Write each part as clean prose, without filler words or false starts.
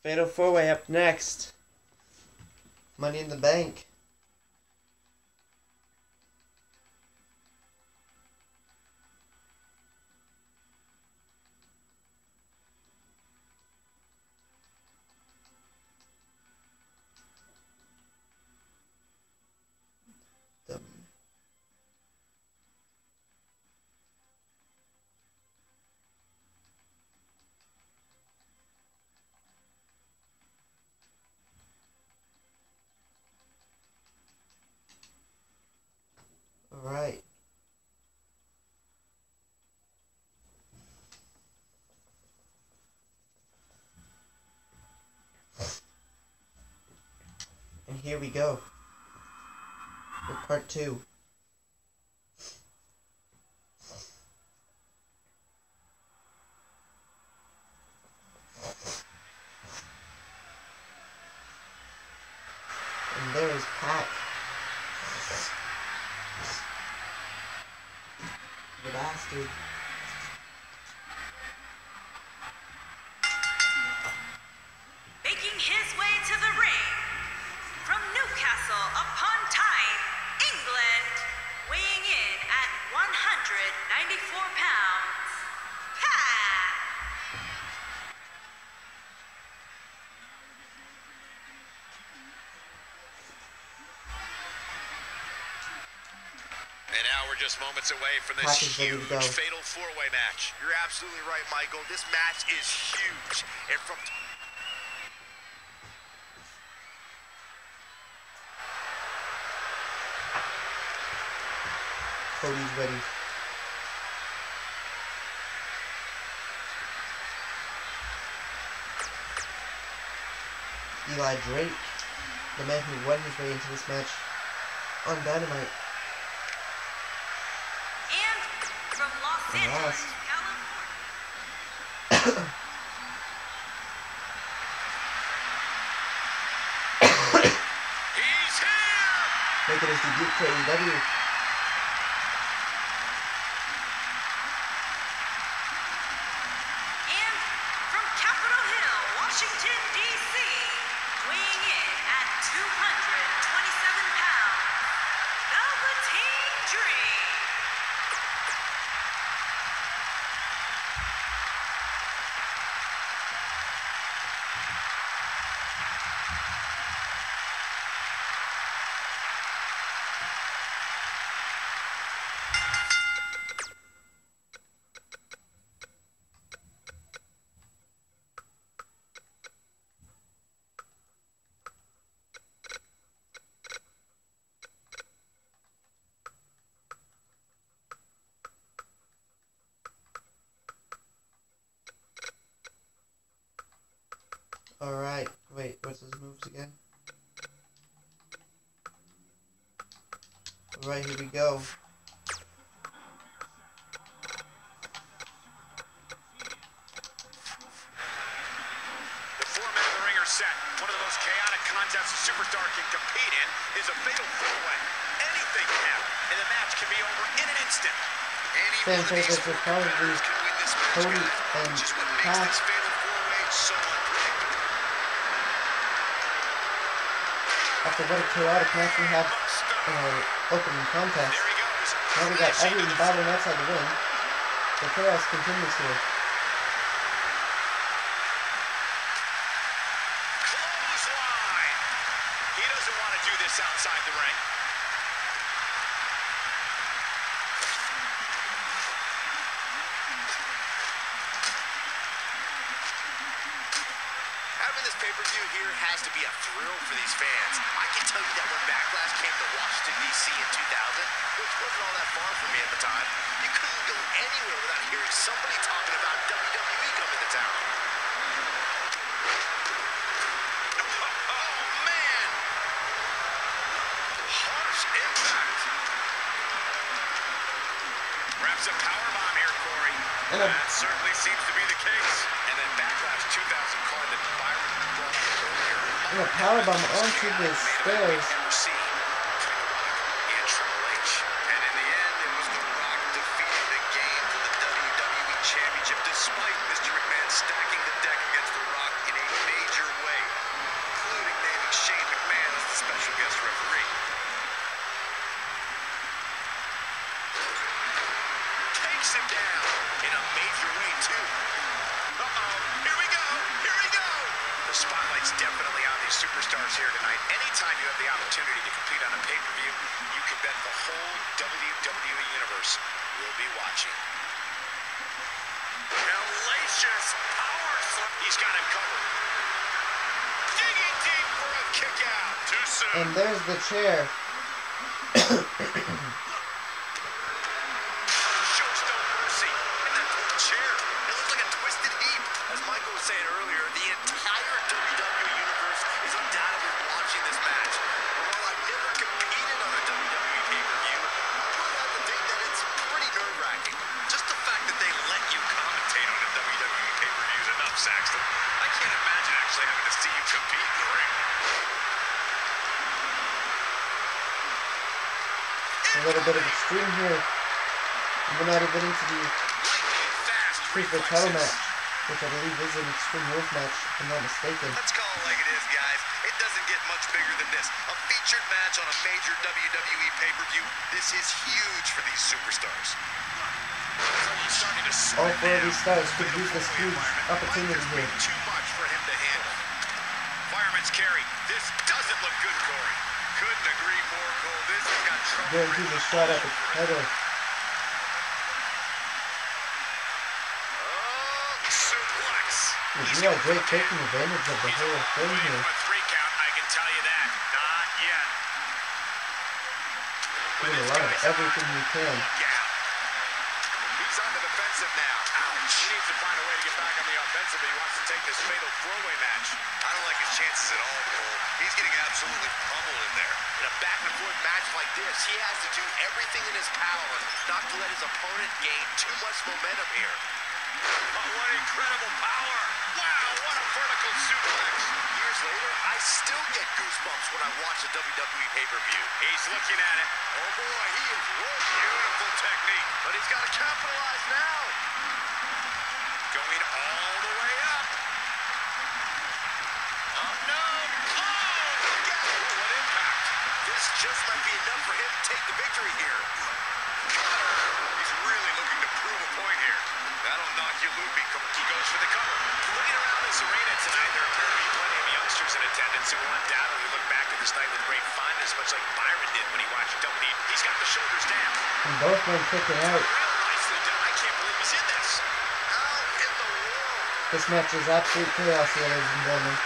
Fatal 4-Way up next. Money in the Bank. Alright. And here we go. With part 2. And there is Pac. The bastard. Making his way to the ring from Newcastle upon Tyne, England, weighing in at 194 pounds, Pac. And now we're just moments away from this huge fatal 4-way match. You're absolutely right, Michael. This match is huge. And from Cody's ready. Eli Drake, the man who won his way into this match on Dynamite. And from Los Angeles, California. He's here! Making his debut for AEW. And from Capitol Hill, Washington, D.C., weighing in at 227 pounds, Velveteen Dream. Alright, wait, what's his moves again? Alright, here we go. The format of the ring are set. One of the most chaotic contests a superstar can compete in is a fatal 4-way. Anything can happen, and the match can be over in an instant. Any Fan one of these favorites are probably competitors can win this match, Cody guys, and which is what makes Pac. this fatal 4-way so unpredictable. After what a chaotic match we had in our opening contest, There he goes. now we got everyone battling outside the ring. The chaos continues here. Clothesline. He doesn't want to do this outside the ring. having this pay-per-view here has to be a thrill for these fans. I can tell you that when Backlash came to Washington, D.C. in 2000, which wasn't all that far from me at the time, you couldn't go anywhere without hearing somebody talking about WWE coming to town. Oh, man! Harsh impact. Wraps a powerbomb here, Corey. That certainly seems to be the case. And then Backlash 2000 card that Byron brought up earlier. And a powerbomb onto the stairs. And Triple H. And in the end, it was The Rock defeating the game for the WWE Championship, despite Mr. McMahon stacking the deck against The Rock in a major down in a major way, too. Uh-oh, here we go, here we go. The spotlight's definitely on these superstars here tonight. Anytime you have the opportunity to compete on a pay-per-view, you can bet the whole WWE Universe will be watching. Hellacious power slam. He's got him covered. Digging deep for a kick out. Too soon. And there's the chair. Shows no mercy. And that poor chair. It looks like a twisted heap. As Michael was saying earlier, the entire WWE Universe is undoubtedly watching this match. And while I've never competed on a WWE pay-per-view, I would have to think that it's pretty nerve-wracking. Just the fact that they let you commentate on a WWE pay-per-view is enough, Saxton. I can't imagine actually having to see you compete in the ring. A little bit of extreme here. And we're not even into the Lightning fast Super title reflexes. match, which I believe is an Extreme Rules match, if I'm not mistaken. Let's call it like it is, guys. It doesn't get much bigger than this. A featured match on a major WWE pay-per-view. This is huge for these superstars. All four of these stars could use this huge opportunity here. Too much for him to handle. Fireman's carry. This doesn't look good, Corey. Couldn't agree more, Cole. This has got trouble. Guarantees a shot at the title. Suplex. You know, Drake taking advantage of the whole thing here. A 3 count, I can tell you that. Not yet. Doing a lot of everything you can. He's on the defensive now. Ouch. He needs to find a way to get back on the offensive if he wants to take this fatal throwaway match. I don't like his chances at all, Cole. He's getting absolutely pummeled in there. In a back-and-forth match like this, he has to do everything in his power not to let his opponent gain too much momentum here. Oh, what incredible power. Wow, what a vertical suplex. Years later, I still get goosebumps when I watch a WWE pay-per-view. He's looking at it. Oh boy, he is rolling. Beautiful technique. But he's got to capitalize now. Going all the way up. Oh, no. Oh, look at it. What impact. This just might be enough for him to take the victory here. He's really looking to prove a point here. That'll knock you loopy. He goes for the cover. Looking around this arena tonight, there appear to be plenty of youngsters in attendance who will undoubtedly look back at this night with great fondness, much like Byron did when he watched WWE. He's got the shoulders down. And both men kicking out. Real nicely done. I can't believe he's in this. How in the world? This match is absolute chaos here, ladies and gentlemen.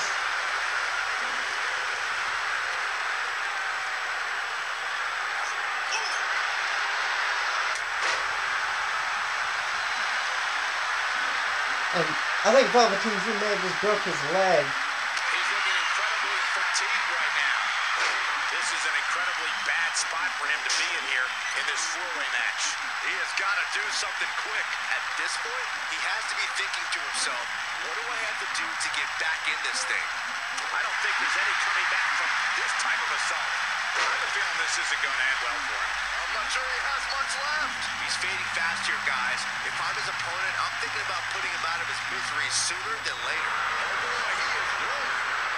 And I think Velveteen Dream may have just broke his leg. He's looking incredibly fatigued right now. This is an incredibly bad spot for him to be in here in this four-way match. He has got to do something quick. At this point, he has to be thinking to himself, what do I have to do to get back in this thing? I don't think there's any coming back from this type of assault. I have a feeling this isn't going to end well for him. I'm not sure he has much left. He's fading fast here, guys. If I'm his opponent, I'm thinking about putting him out of his misery sooner than later. Oh boy, he is rolling.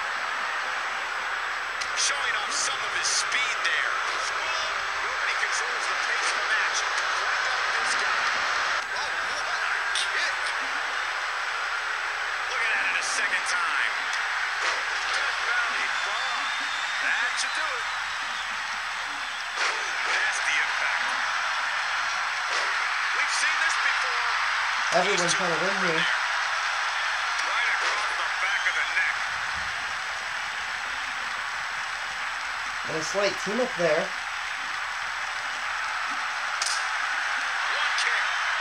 Showing off some of his speed there. Nobody controls the pace of the match quite like this guy. Oh, what a kick. Looking at it a second time. Death Valley bomb. That should do it. Nasty impact. We've seen this before. Everyone's trying to win here. Right across the back of the neck. And a slight team up there. One kick.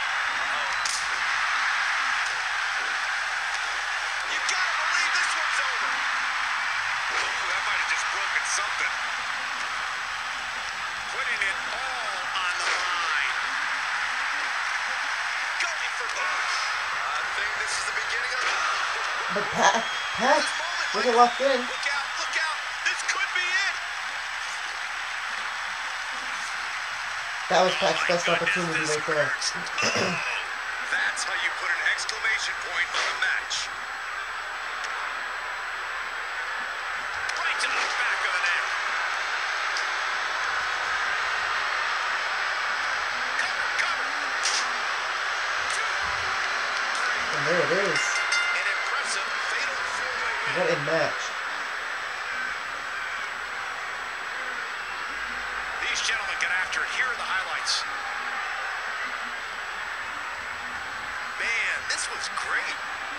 You gotta believe this one's over. Ooh, that might have just broken something. Putting it all on the line. Going for both. I think this is the beginning of But Pac, look at locked in. Look out, look out. This could be it. That was Pac's My best goodness, opportunity this right there. hurts. That's how you put an exclamation point on a match. Right to the back of the neck. Cover, cover. What a match. These gentlemen got after it. Here are the highlights. Man, this was great.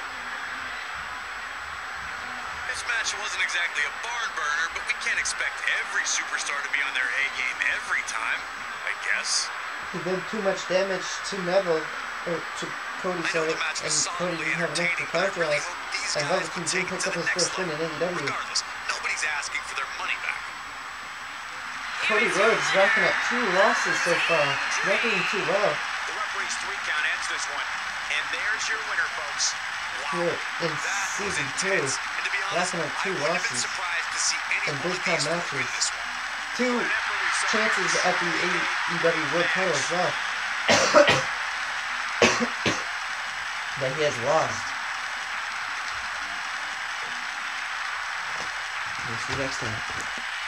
This match wasn't exactly a barn burner, but we can't expect every superstar to be on their A game every time, I guess. He did too much damage to Neville, or to Cody, sorry, and Cody didn't have enough to counteract. And Velveteen Dream picked up his first win in AEW. Regardless, nobody's asking for their money back. Cody Rhodes racking up 2 losses so far, not doing too well. The referee's 3 count ends this one. And there's your winner, folks. Wow. Here in season 2, racking up 2 losses in big time matches. 2 chances at the AEW World title as well that he has lost. We'll see you next time.